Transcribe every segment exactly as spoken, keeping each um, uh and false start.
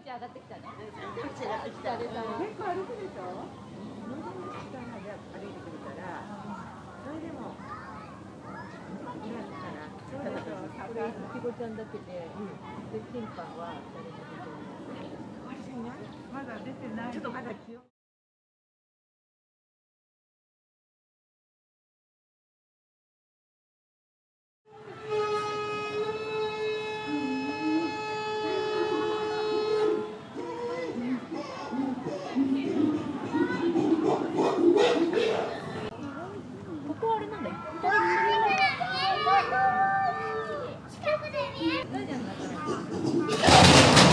ち上がってきたね。 口上がってきた。結構歩くでしょ。のどの下まで歩いてくるから、それでもいらんから。そうでしょ。 これいちごちゃんだけで、でキンパンは誰も出てない。 まだ出てない。ちょっとまだ気温。 ここあれなんだよ。近くで見える。大丈夫だから。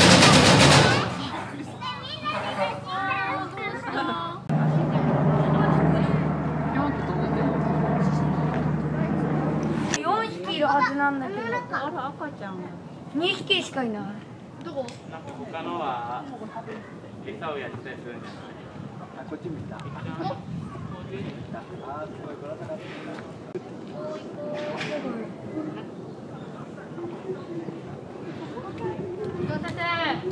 いるはずなんだけど、 あら赤ちゃん。 にひきしかいない。 どこ？ 他のは餌をやったりするんじゃない？あ、こっち見た。あ、すごいこれだ。 伊藤先生。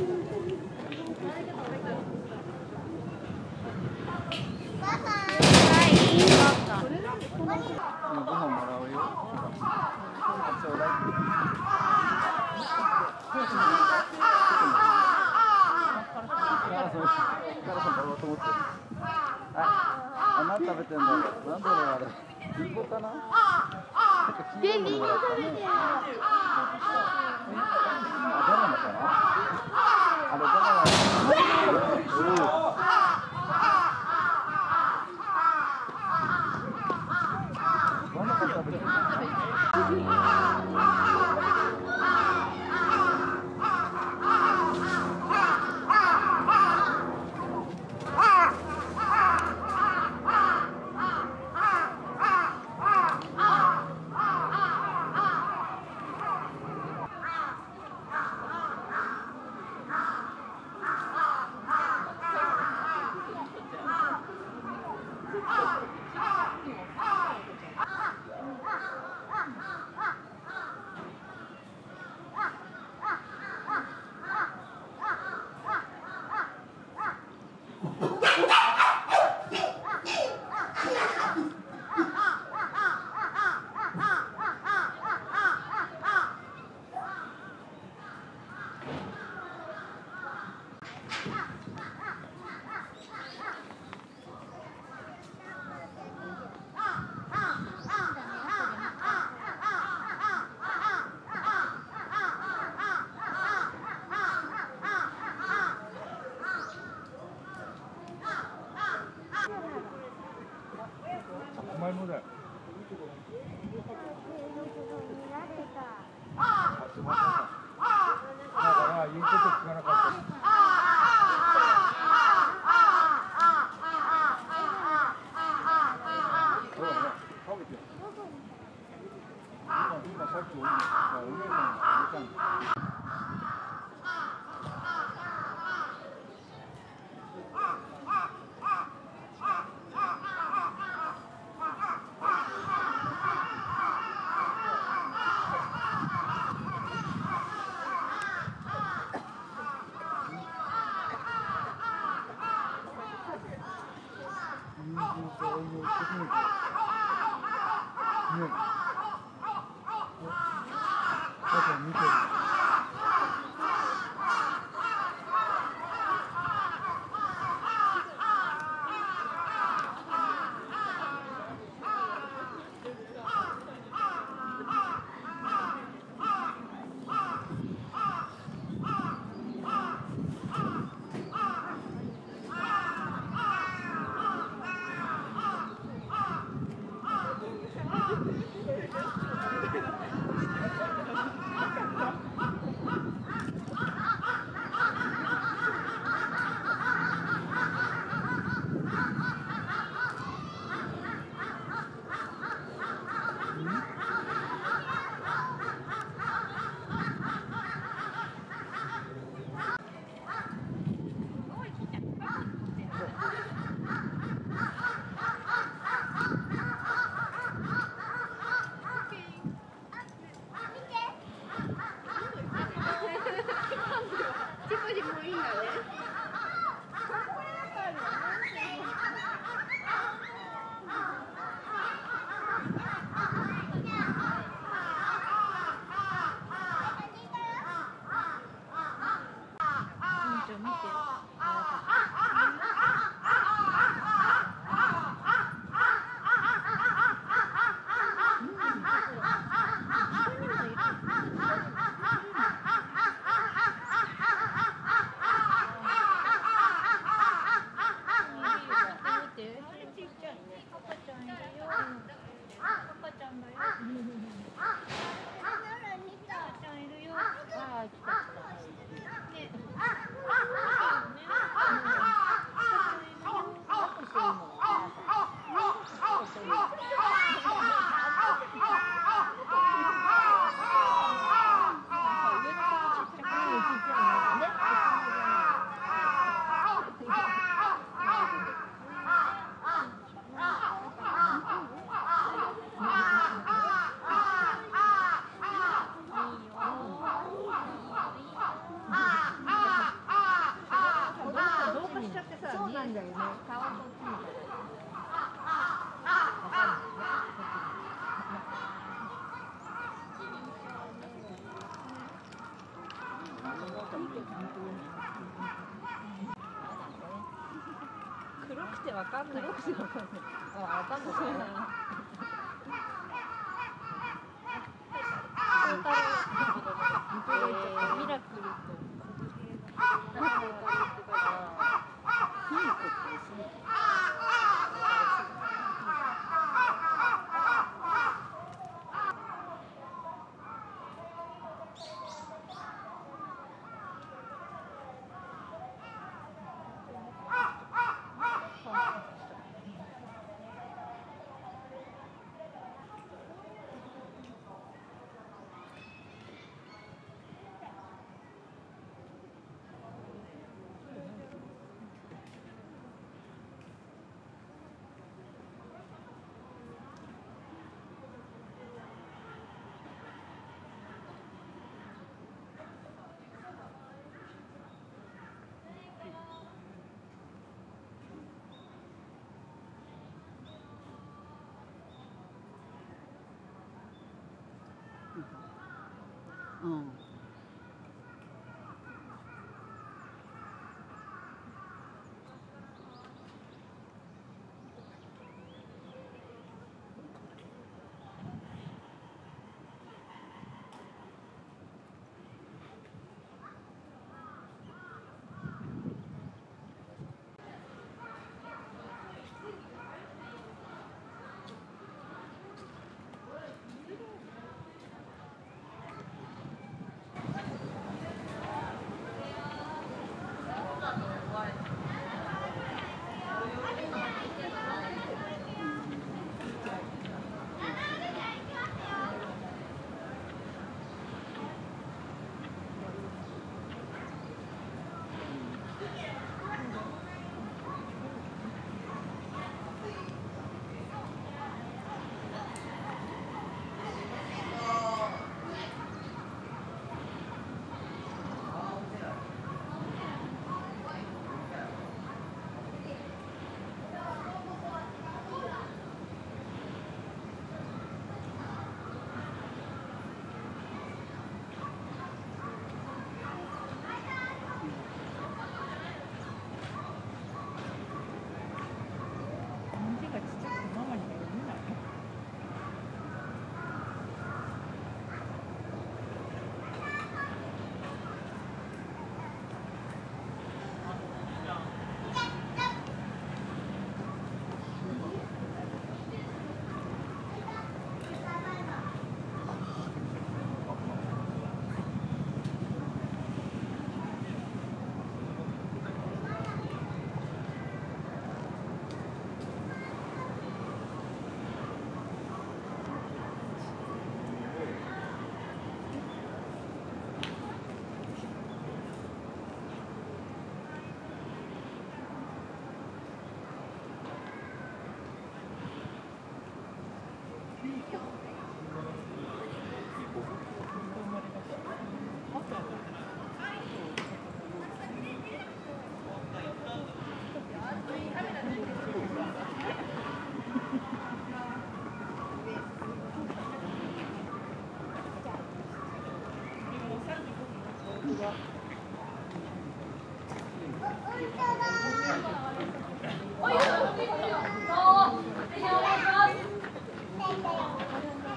ご飯もらうよ。ちょうだい。あ、何食べてんだろう。なんだろうあれ。リンゴかな？なんか黄色いものもらったね。あ、バナナかな？あれバナナ。バナナ食べてる。お前もだよ。あ、すみません。だから言うこと聞かなかった。そうだね。食べてよ。今今さっきお姉さんがお姉さんが入れたんだ。 黒くてわかんない。黒くてわかんない。あ、わかんないかな。ミラクルと。 うん。 お願いします。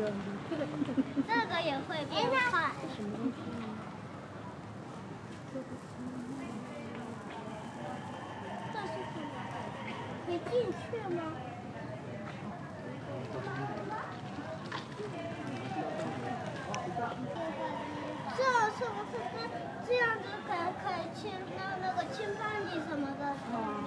这个也会变快。这是什么？你进去吗？这是不是跟这样子可以可以亲到那个亲饭地什么的？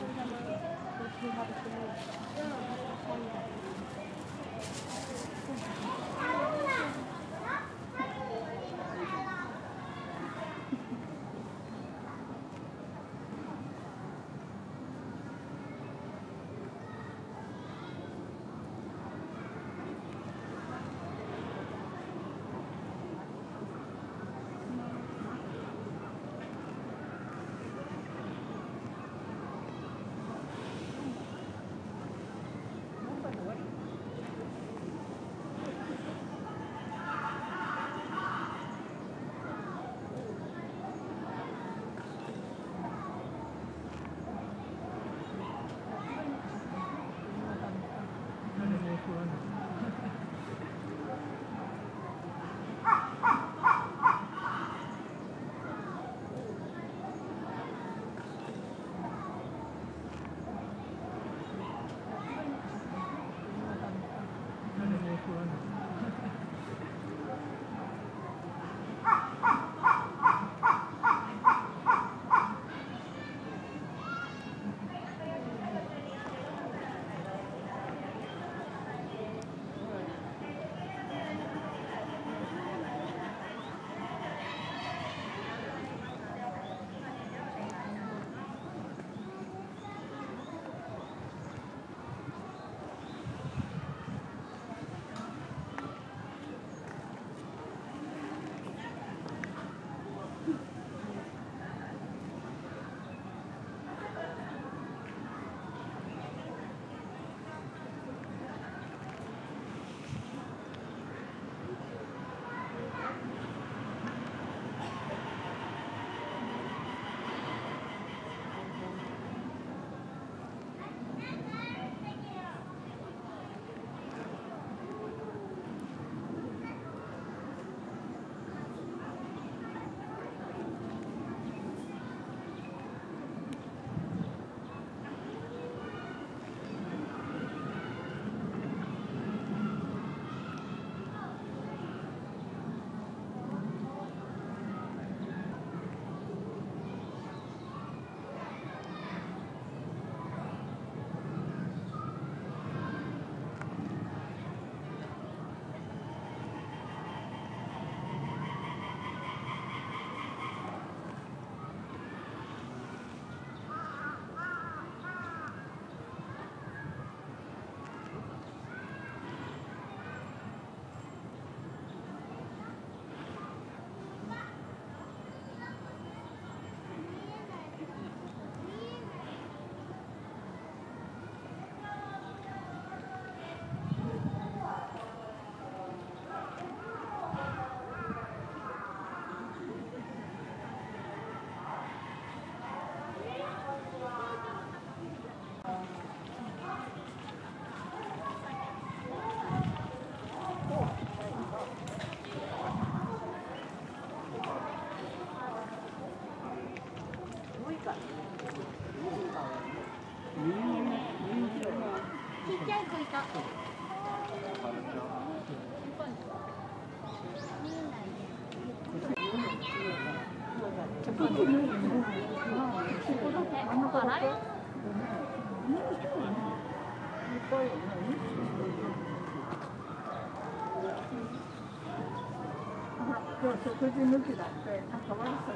今日食事抜きだって赤ワインさ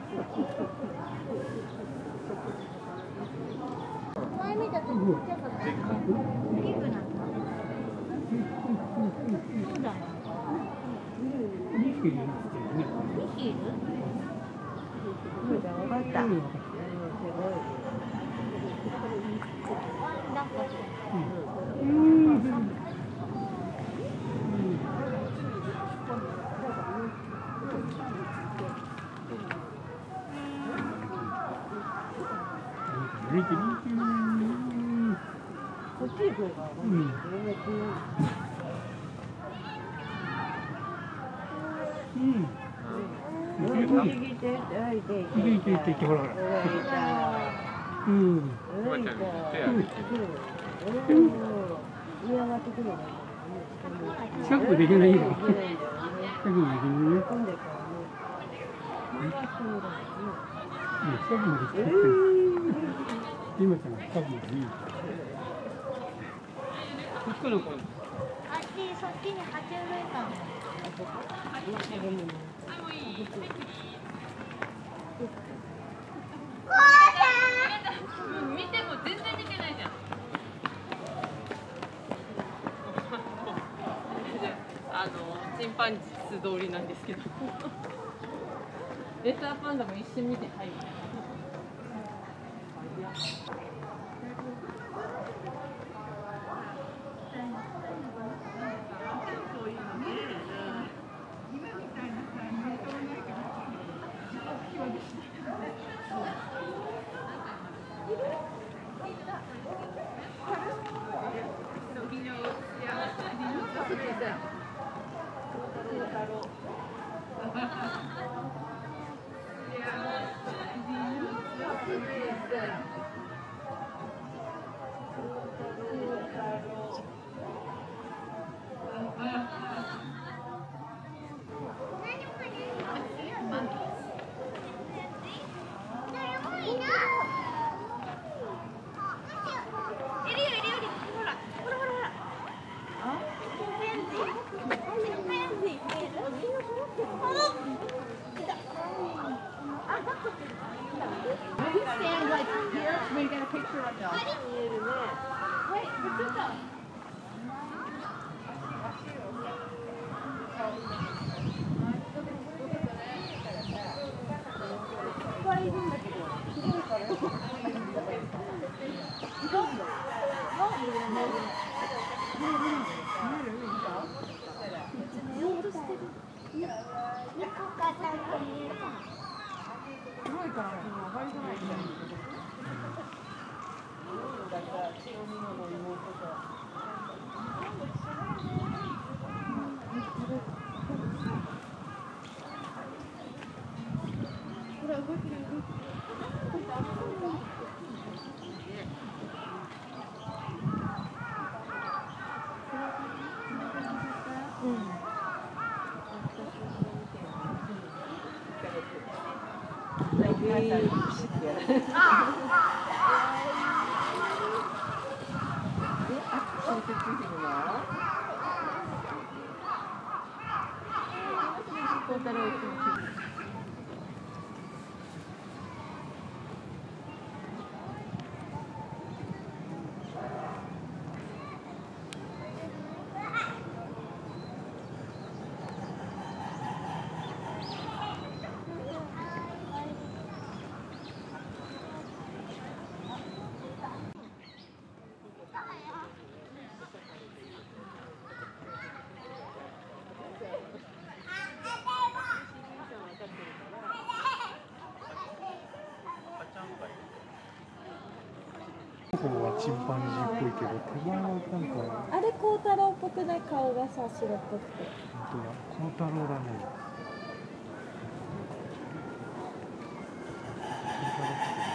前見たときちっちゃかった。大きくなった。そうだよ。にひきいる？にひきいる？ 分かった。うん、すごい。 抱っこして。 うん。こっち行こうか。うん。 うん右手、はい、で、 いけいけいけほらほらうんおばちゃん手挙げて上上がってくるの。 近くできないよ近くできないねうん近くまで来ちゃって今から近くまでいいこっからこうあっち、そっちに爬虫類館。 見ても全然見てないじゃん。あのチンパンジー素通りなんですけど。レッサーパンダも一瞬見てはい。 ここはチンパンジーっぽいけど手前はなんかあれ孝太郎っぽくない顔がさ白っぽくて。 本当だ孝太郎だね孝太郎